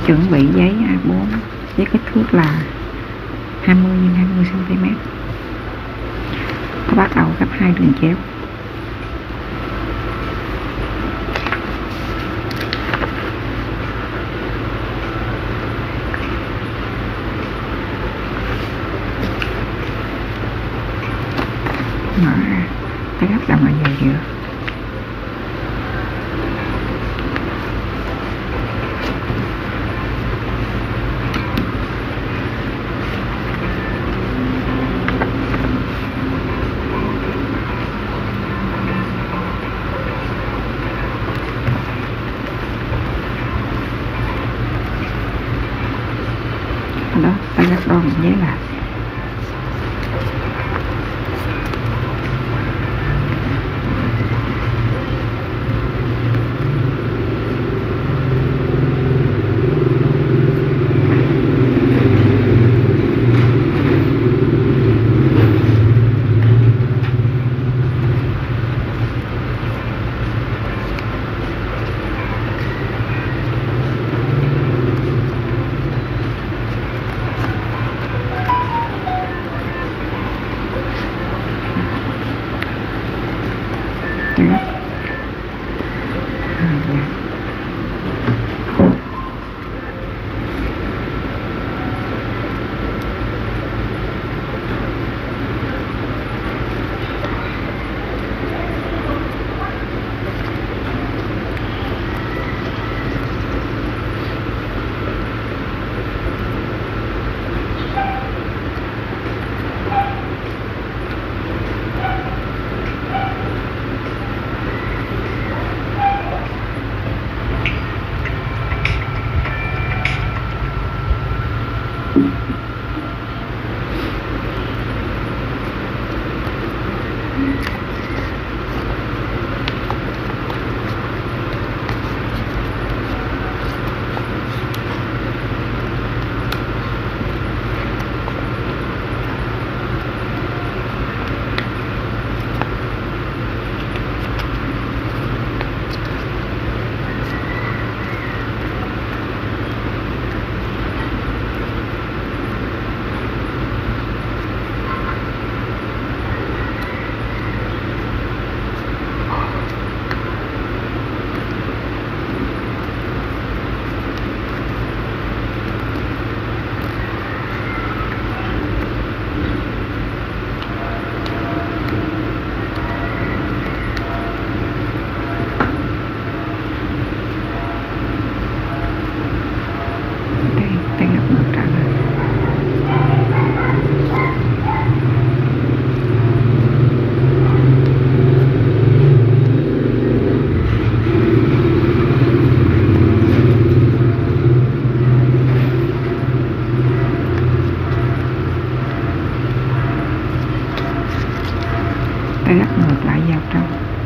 chuẩn bị giấy A4 với kích thước là 20 x 20 cm. Tôi bắt đầu gấp 2 đường chéo. Mở ra, cái gấp đồng ở giờ giữa. Đó, ta gấp đôi một giấy lại. Ta gấp ngược lại vào trong.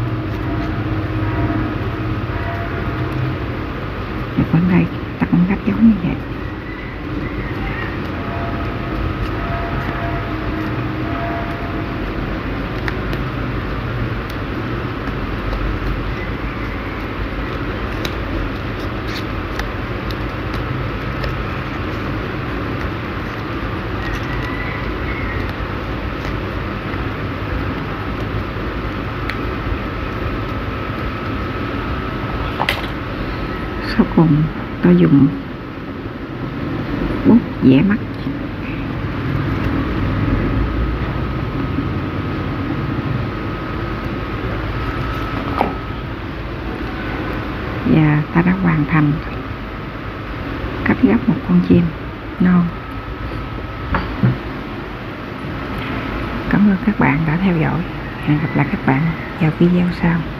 Và bên đây ta cũng gấp giống như vậy. Sau cùng tôi dùng bút vẽ mắt. Và ta đã hoàn thành cắt gấp một con chim non. Cảm ơn các bạn đã theo dõi. Hẹn gặp lại các bạn vào video sau.